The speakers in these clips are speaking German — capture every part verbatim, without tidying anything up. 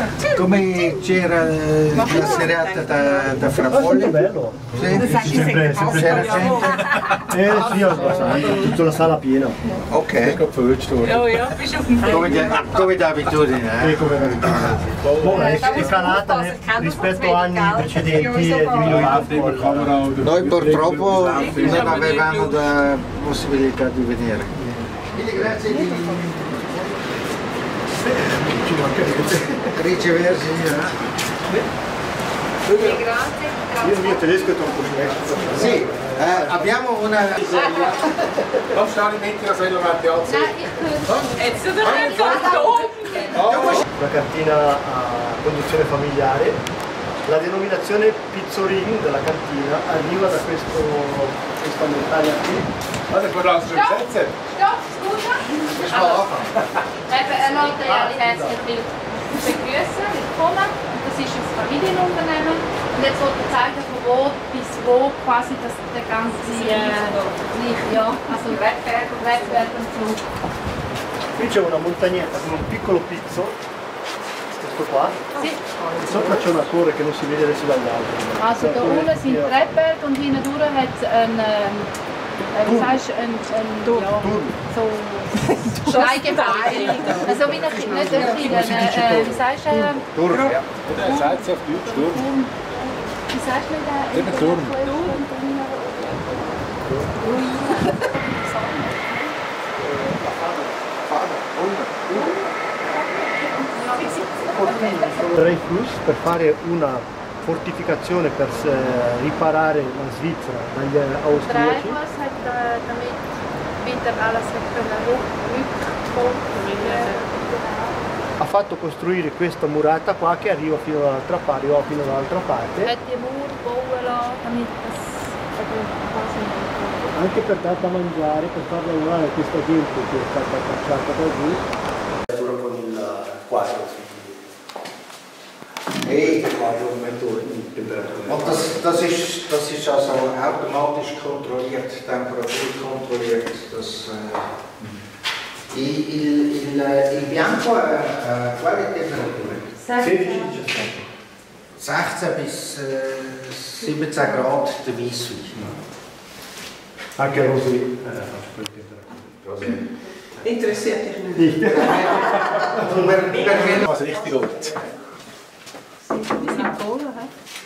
Come c'era la serata da, da Frapolli? Bello. Sì? Sempre, sempre C'era gente? Eh sì, abbastanza, tutta la sala piena. Ok. Oh ja, bist auf dem Come, da- come d'abitudine, E eh? come Buona, è, è calata né, rispetto a anni precedenti, è diminuita. Noi purtroppo non avevamo la possibilità di venire. Quindi grazie di riceversi. Grazie. Io il mio tedesco è troppo diverso. Sì, eh, abbiamo una... Komm, steh nicht mit, das will man ja sehen. Jetzt ist er einfach da. Una cantina a conduzione familiare. La denominazione Pizzorin della cantina arriva da questo, questa montagna qui. Also, ich würde das schon setzen. Stopp, scusa. Also, eben erneut alle herzlich begrüßen, willkommen. Das ist ein Familienunternehmen. Und jetzt wollte ich zeigen, von wo bis wo quasi das, der ganze äh, ja, also Wettbewerb und so. Qui c'è una montagnetta con un piccolo pizzo, questo qua. Sì. E sopra c'è una torre che non si vede adesso dall'alto. Also da unten sind Treppberg und hinten durch hat es ein, ähm, äh, wie sagst du, ein, ein ja, so Steingebäude. Also wie ein, nicht ein kleiner, äh, wie sagst du, äh, Turm. Der sagt es auf Deutsch, Sturm. wie sagst du da? Eben Turm. Tre Fluss per fare una fortificazione per eh, riparare la Svizzera dagli austriaci. Dreifuss hat äh, damit wieder alles rückkonstruieren. Ha fatto costruire questa murata qua che arriva fino dall'altra parte, arriva fino dall'altra parte. Hat die Mauer bauen lassen, damit das quasi Anche per dar da mangiare, per far lavorare questa gente che è stata cacciata da giù. Con il quadro. Hey. Und Und das, das, ist, das ist also automatisch kontrolliert, Temperatur kontrolliert. Das, äh, il, il, il, il bianco ha quale temperatura? sechzehn bis äh, siebzehn Grad der Weisswein. Anche Rosé eh, faccio quel temperatura. Interessiert dich nicht? Nicht. Also richtig gut. Wir sind Polen, hä?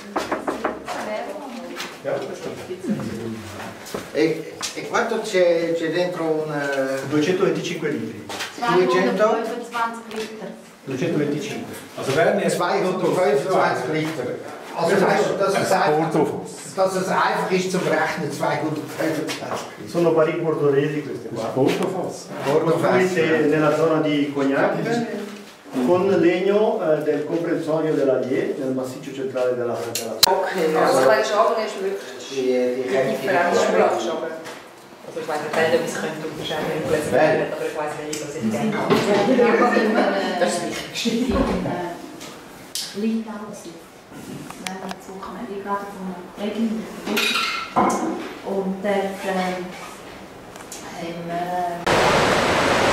E, e quanto c'è, c'è dentro una... duecentoventicinque litri. zweihundertfünfundzwanzig Liter. duecentoventicinque. Also werden jetzt zweihundertfünfundzwanzig Liter. Also weißt du, dass es, einfach, dass es einfach ist zum Rechnen, zweihundertfünfundzwanzig Liter. Sono barili bordoresi queste qua. Portofass. Costruite nella zona di Cognac con legno eh, del comprensorio dell'Allier nel massiccio centrale della della Okay, also ich meine, Schaben ist wirklich Die, die Differenz Kräfte. Schaben. Also ich weiß nicht, wie es könnte unterscheiden in Gläsern, aber ich weiß nicht, was ich denke. Das ist wichtig. Lindau sind. Wenn wir suchen, wir gerade von einer Regelung und dann ähm, haben wir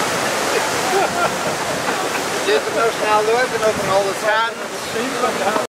Zit er nou snel door en over alles gaan.